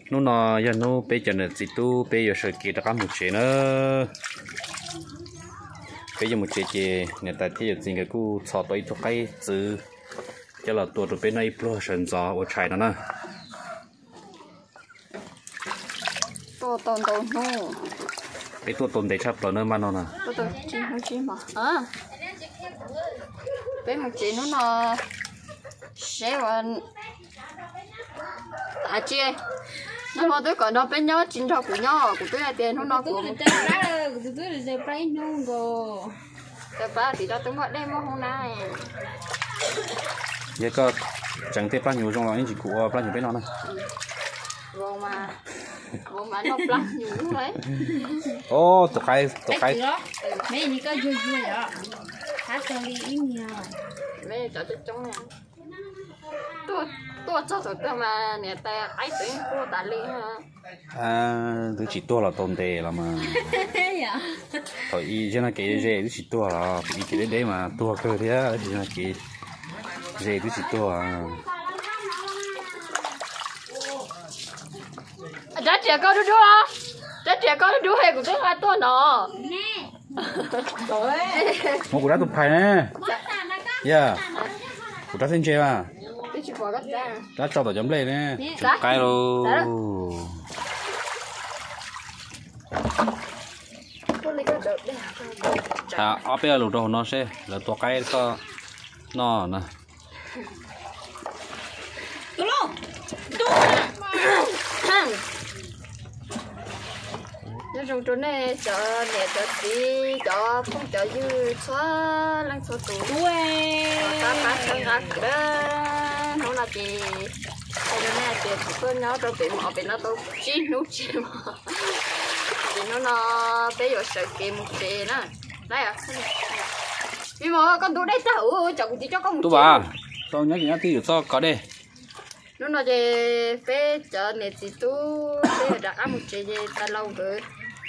nó nó giờ nó bây giờ là chỉ tu bây giờ sự kiện đã có một chuyện nữa bây giờ một chuyện người ta thấy được gì cái cú xỏ tới cho cái chữ cho làตัวตัวเป็นไอ้พลอชันจอว่าใช่นะตัวตนตัวนู้ไอ้ตัวตนได้ชับตัวเนื้อมันน่ะตัวจริงจริงมั้งเป็นmột chuyện nó sẽ còn à chị nhưng mà tôi còn nó bên nhau chính thức của nhau của tôi là tiền nó của tôi là giờ bay nung rồi giờ ba thì đó tôi mất đây mà hôm nay giờ có chẳng thể bao nhiêu trong đó những gì của bao nhiêu bên nó này vô mà nó bao nhiêu lúc đấy ô tụi cái mấy những cái vui vui đó hát cho đi ít nhiều mấy chỗ tôi trong này tôi cho tôi mà nè ta ấy tiếng cô ta đi ha tôi chỉ tua là tồn đề là mà thôi ý cho nó cái gì tôi chỉ tua là ý cái đấy mà tua cơ thế thì nó cái gì tôi chỉ tua đã trẻ con đu à đã trẻ con đu hay của tôi là tôi nó một cú đá tụt phải nè yeah cú đá xin chơi mà đá cho tao chấm lên nè chụp cái luôn ở bây giờ lụt đầu nó sẽ là tua cái có nó nè nó trong chỗ này cho nè cho tí cho không cho dư xóa lăng xóa tủ ta bán sang ra đó nó là gì đây nó nè tiền tôi nhớ tôi bị mỏ bị nó tôi chín nút chi mà thì nó bây giờ sợ kiếm một gì nữa đây à vì mà con tôi đây tao chồng chỉ cho con một tôi bà tôi nhớ thì được cho có đây nó nói về về chợ này thì tôi bây giờ ăn một chế gì ta lâu rồi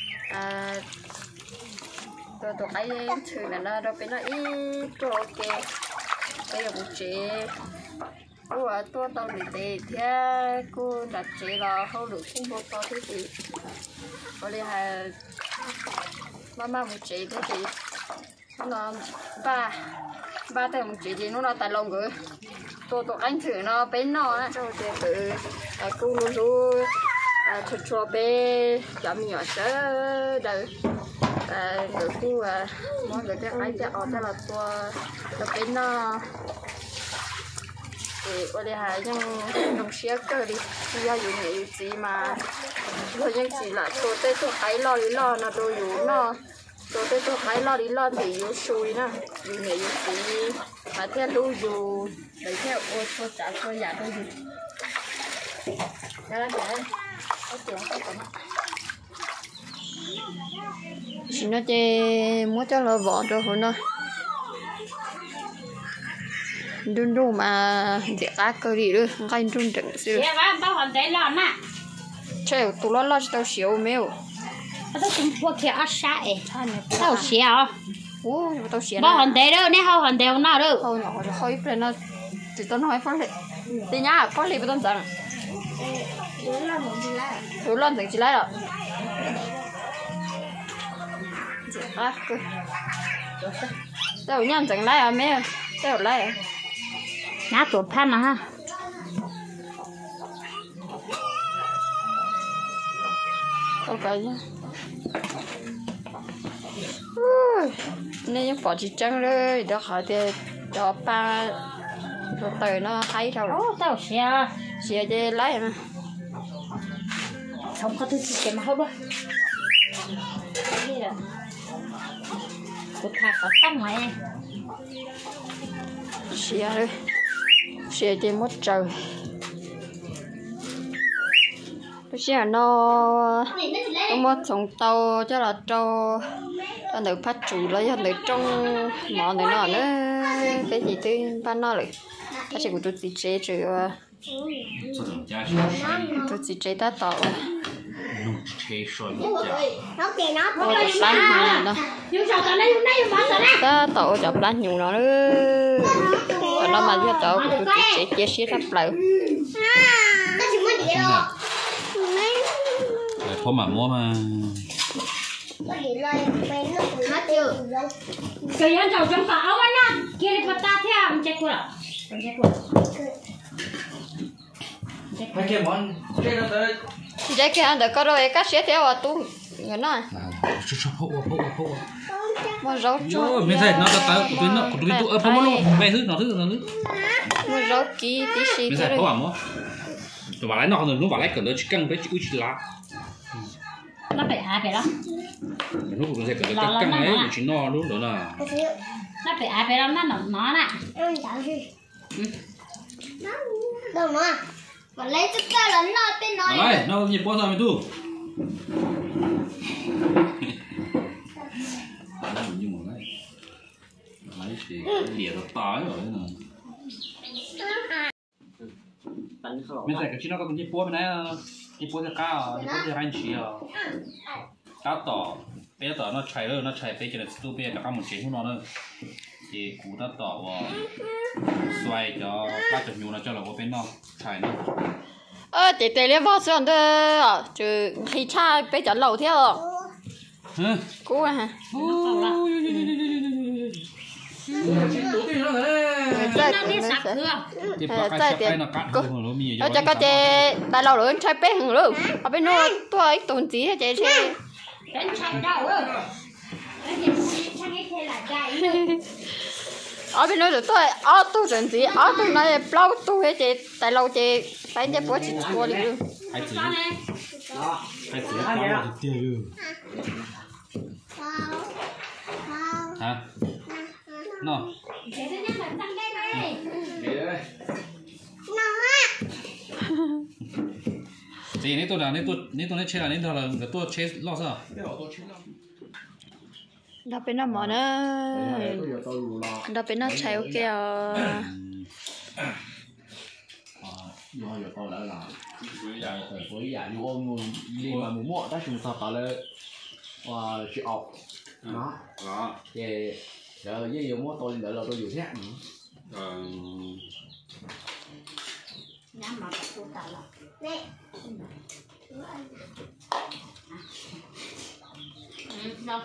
tôi thấy thử là nó đâu phải nó ít cho ok bây giờ một chế tôi tao thì thế cô đặt chế là không được không có to thế gì có lẽ là mama một chế thế thì nó ba tờ một chế gì nó là tài lòng rồi tôi anh thử nó bên nó á cho để tự cô luôn thật cho bé chậm nhỏ sớ đời người cô mọi người chắc ai chắc ở đây là tôi bên nó thì có lẽ là nhưng đồng xía cơ đi do dù nghĩ gì mà thôi nhưng chỉ là tôi thấy lo đi lo nó tôi dù nó tôi thấy lo đi lo thì dù xui nè dù nghĩ gì mà theo tôi dù để theo ô tôi trả tôi giả tôi dù ra để chỉ nó chơi muốn cho nó vỏ cho hồi nó đun đun mà để cá cơ đi được ngay đun đựng xíu chơi tụi nó tao xíu mèo tao cũng mua kia ăn sai tao xíu tao xíu bao hòn đế đâu nè hao hòn đế nào đâu hao nhỏ rồi hơi phải nó chỉ tao nói phải lệ tí nhá phải lệ với tao rằng rồi lần từng chỉ lại rồi tao nhầm từng lại à mẹ tao lại nát tuột pan à ha ok nhá nên những bỏ chỉ trắng rồi đó họ thì đó ba rồi tới nó thấy rồi tao xìa chứ lấy mà không có thứ gì mà không đâu đây là cột thạch ở trong này xìa rồi xìa chứ mất trời xìa nó mất从tàu cho là trâu cho nữ phát chủ lấy cho nữ trong mỏ này nó nữa cái gì thứ ban nó rồi ta chỉ của tôi chỉ chế chứ tôi chỉ chế ta tàu ta tàu chọc lá nhiều nó nữa còn nó mà cho tàu tôi chỉ chế chia sắp lại phó mà mua mà Hát chưa? Cái anh cháu trong pháo anh á, kia đi bắt ta theo mình chạy qua, mình chạy qua. hai cái món cái đó tới Vậy cái anh được có rồi các sẽ theo tu người nói. phô Mua rau chua. mình thấy nó tới tụi nó tụi phô luôn mẹ thứ nó Mua rau kí tí xí mình thế thấy phô rồi. à mua tụi bạn lấy nó bạn lấy cần nó chỉ cần với chữ chỉ lá Nó phải đó. nó cũng sẽ cần cái căng ấy chỉ no luôn đó là Nó phải đó nó nè. Đâu mà. Mà lấy chút ra lớn nó tên nói. này nó nhịp bao giờ mình tu như một này lấy thì lìa nó tái rồi nè mình thấy cái chuyện nó có nhịp bao bên này nhịp bao giờ cao nhịp bao giờ hành chi à cao tỏ bây giờ nó chạy bây giờ tu bây giờ các một chuyện của nó nữa thì cú nó tỏ vào xoay cho các chục nhu nó cho là có bên nó chạy nó Chị tê liên vào sườn đó, chứ khi cha bây giờ lâu theo. Cú à hả? Nó đi sạc thừa. Cho các chị đại lâu lớn chơi bé hừng luôn. Ở bên nó tôi tốn gì hết chị chơi. Đến chăn đâu rồi. Đến chăn cái thế là chạy. Ở bên nó được tôi ở tôi chuẩn gì ở tôi nói lâu tôi hết chị đại lâu chị phải cho bố chị chua đi luôn. hai chữ bao được tiêu luôn hả nó thì nếu tôi nói chơi là nên là tôi chơi lo sao Đó bên nó mỏ nữa. Đó bên nó chạy ok à. do giờ tôi đã là với dạng như ôm đi mà muốn mua ta chúng ta tạo lên và chị học nó thì rồi với nhiều mua tôi đợi là tôi dùng khác nữa Nhắm mà tôi tạo là. Đâu.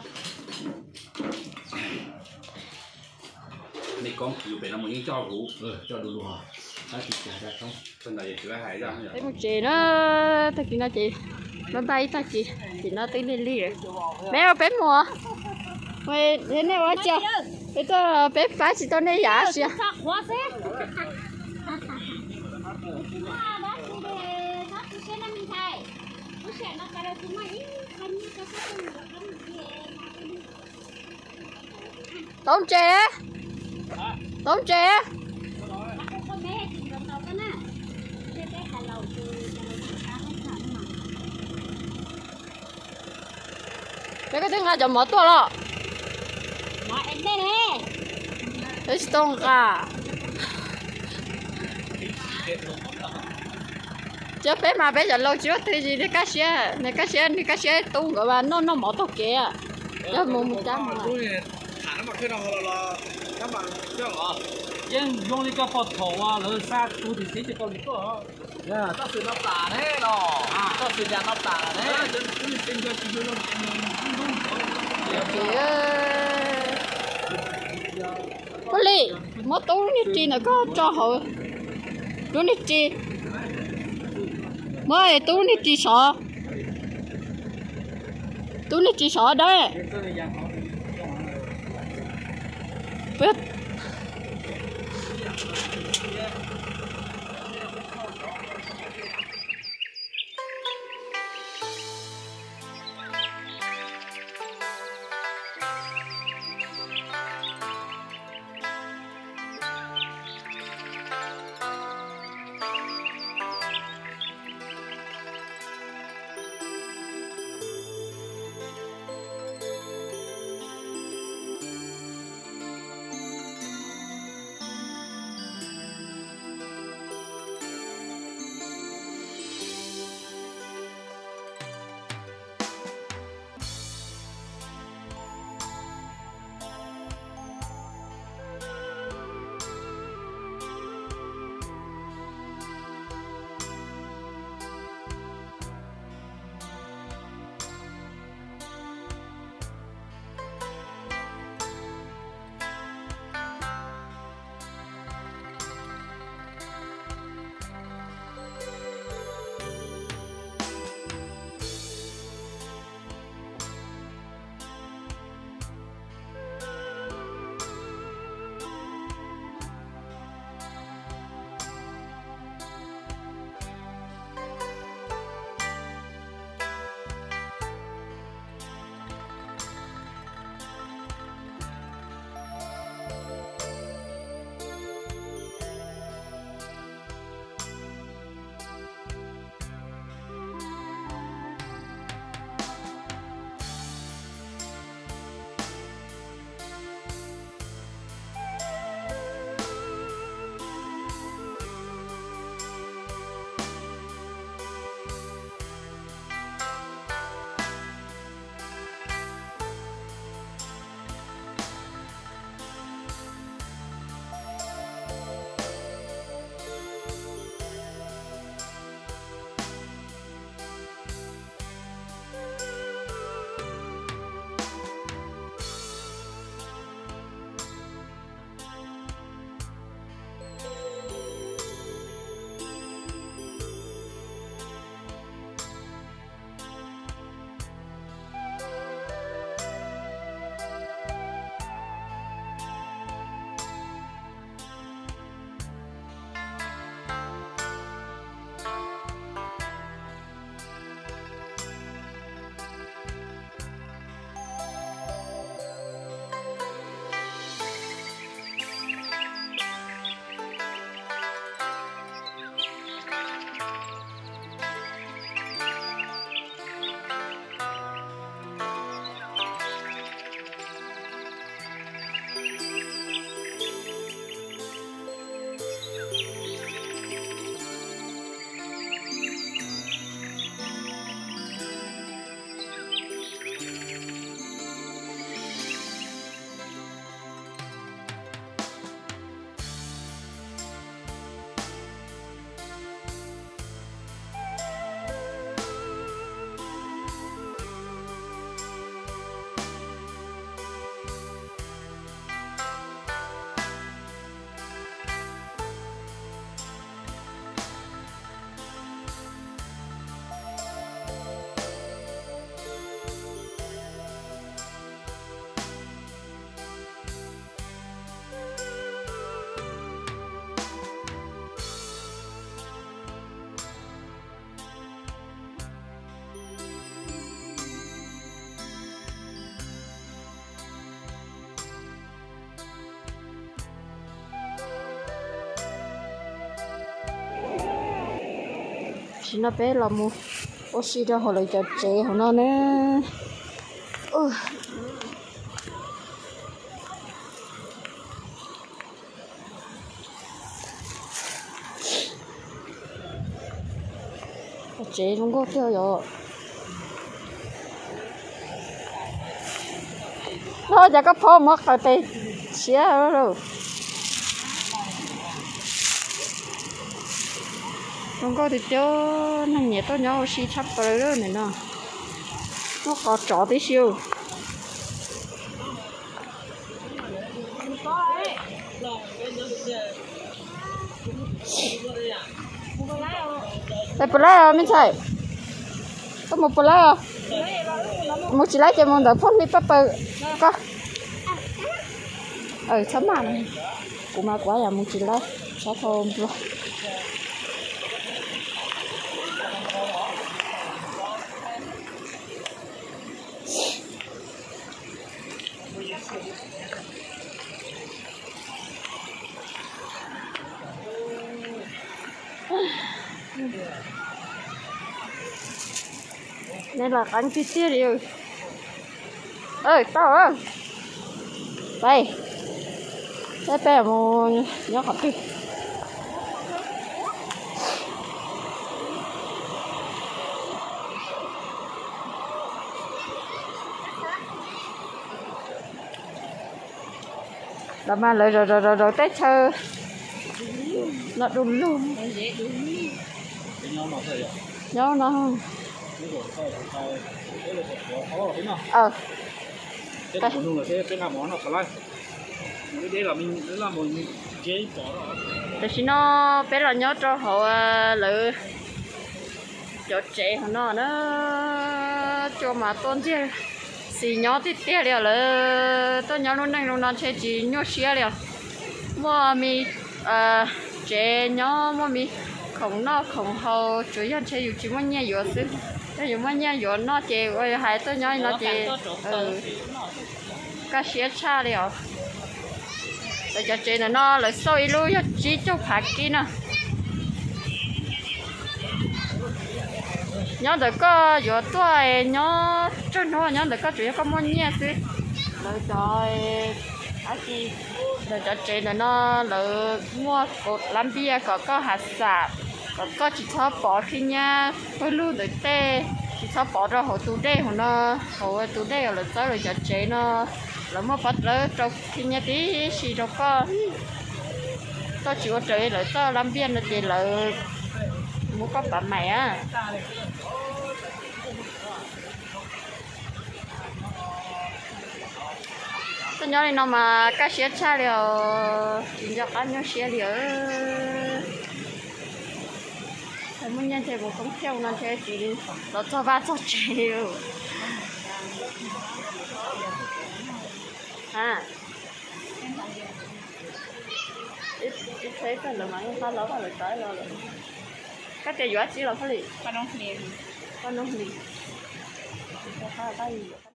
này con kiểu phải là một những cho đủ cho đủ đủ hả ta chỉ trả ra không phần này chỉ là hải ra Thấy một chị nó thật chị nó chị nó bay ta chị nó tính lên ly rồi bé ở bé mùa mày thế này quá chưa thế tôi bé phải chỉ tôi này giả xíu Quá thế. tốn trẻ tốn trẻ cái tiếng là chồng mở tua lo thế tông cả chứ bé mà bé giờ lâu chưa thì gì này cá xe tung của bạn nó mở tua kia chứ một trăm mà nhưng dùng cái phật thổ à rồi xa tu thì sẽ chỉ có cái đó ta sử nó tả thế đó ta sử nhà nó tả thế có lì mất tú như chi nó có cho họ tú như chi mới tú như chi sợ đấy biết chỉ nó bé là mua oxy ra họ lại cho chế họ nó nữa chế không có theo rồi nó giờ có phô mất rồi thì xía rồi không có thì cho nó nhẹ tôi nhớ xí chắp vào đó này nó có trọ tí siêu đây bữa nay mình chạy có một bữa nay một chỉ lấy cho mình đỡ phun đi pepper có chấm mặn cũng mà quá là một chỉ lấy sao thơm luôn đây là cánh kia kia đi ơi tao ơi đây đây bé một nhóc học đi làm mà rồi tết chơi nó đun luôn nhớ nó không cái của mình là cái làm món nó phải lại đây là mình một chế bỏ để xin nó bé là nhớ cho họ lựa cho trẻ họ nó cho mà tôn chứ xì nhớ thì tiếc rồi là tôi nhớ lúc nào chơi chỉ nhớ xía rồi mua mi trẻ nhớ mua mi không nó không hậu chủ yếu chơiอยู่chỉ mua nhẹ nhiều xíu cáiอยู่mua nhẹ nhiều nó chơi ơi hai tôi nhớ nó chơi cái xía cha rồi để cho chơi nó lại sôi luôn chỉ cho phát kia nè nhớ được có vừa tuổi nhớ trên nó nhớ được có chủ yếu có mua nhẹ xíu rồi trời à chị rồi cho chơi nó là mua cột làm bia có hạt sả có chỉ cho bỏ khi nha tôi luôn được tê chỉ cho bỏ ra hồ tủ đê nó hồ tủ đê rồi tới rồi cho chơi nó là mua bắt lỡ trong khi nha tí xì đâu có tôi chỉ có chơi lại tôi làm bia là chỉ là mua có bà mẹ á tôi nhớ này nó mà cá xía cha liều chính ra cá nhớ xía liều thầy muốn nhân thầy cũng không theo nó chơi chỉ nó cho ba cho chiều à ít thấy cái là mấy pha lấu vào lại tới rồi cái tiền gì chỉ là pha lì pha nông lì pha gì